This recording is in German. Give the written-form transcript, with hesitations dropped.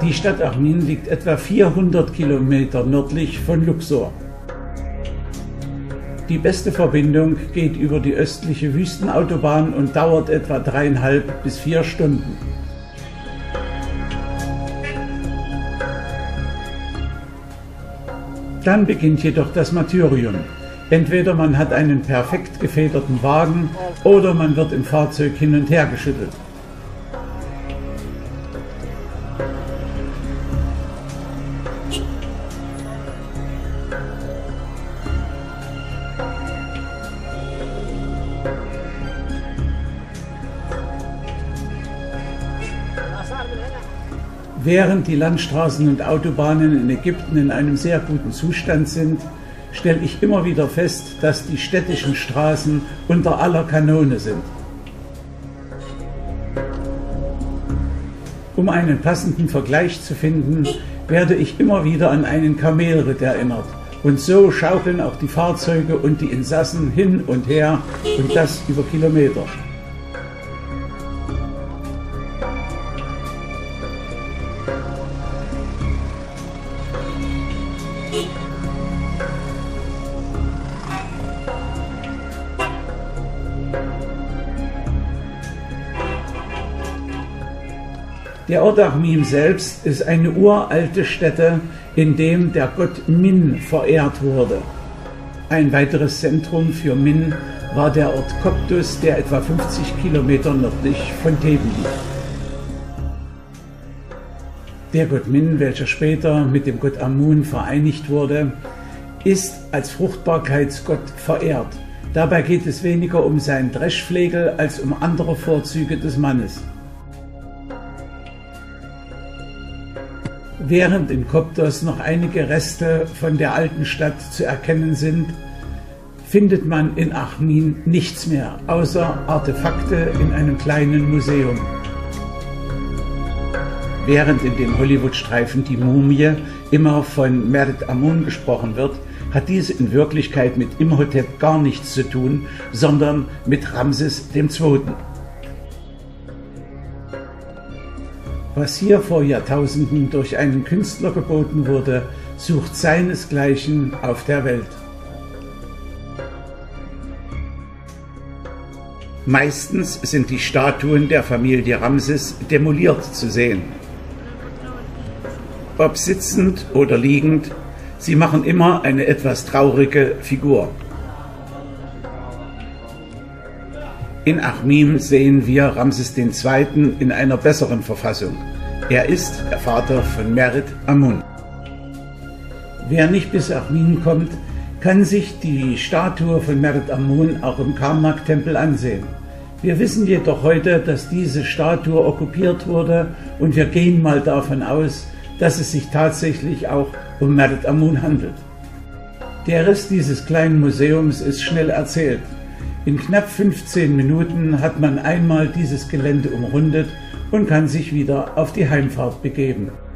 Die Stadt Armin liegt etwa 400 Kilometer nördlich von Luxor. Die beste Verbindung geht über die östliche Wüstenautobahn und dauert etwa 3,5 bis 4 Stunden. Dann beginnt jedoch das Martyrium. Entweder man hat einen perfekt gefederten Wagen oder man wird im Fahrzeug hin und her geschüttelt. Während die Landstraßen und Autobahnen in Ägypten in einem sehr guten Zustand sind, stelle ich immer wieder fest, dass die städtischen Straßen unter aller Kanone sind. Um einen passenden Vergleich zu finden, werde ich immer wieder an einen Kamelritt erinnert. Und so schaukeln auch die Fahrzeuge und die Insassen hin und her, und das über Kilometer. Der Ort Armin selbst ist eine uralte Stätte, in dem der Gott Min verehrt wurde. Ein weiteres Zentrum für Min war der Ort Koptos, der etwa 50 Kilometer nördlich von Theben liegt. Der Gott Min, welcher später mit dem Gott Amun vereinigt wurde, ist als Fruchtbarkeitsgott verehrt. Dabei geht es weniger um seinen Dreschflegel als um andere Vorzüge des Mannes. Während in Koptos noch einige Reste von der alten Stadt zu erkennen sind, findet man in Armin nichts mehr, außer Artefakte in einem kleinen Museum. Während in dem Hollywood-Streifen Die Mumie immer von Merit Amun gesprochen wird, hat diese in Wirklichkeit mit Imhotep gar nichts zu tun, sondern mit Ramses II. Was hier vor Jahrtausenden durch einen Künstler geboten wurde, sucht seinesgleichen auf der Welt. Meistens sind die Statuen der Familie Ramses demoliert zu sehen. Ob sitzend oder liegend, sie machen immer eine etwas traurige Figur. In Armin sehen wir Ramses II. In einer besseren Verfassung. Er ist der Vater von Merit Amun. Wer nicht bis Armin kommt, kann sich die Statue von Merit Amun auch im Karnak-Tempel ansehen. Wir wissen jedoch heute, dass diese Statue okkupiert wurde, und wir gehen mal davon aus, dass es sich tatsächlich auch um Merit Amun handelt. Der Rest dieses kleinen Museums ist schnell erzählt. In knapp 15 Minuten hat man einmal dieses Gelände umrundet und kann sich wieder auf die Heimfahrt begeben.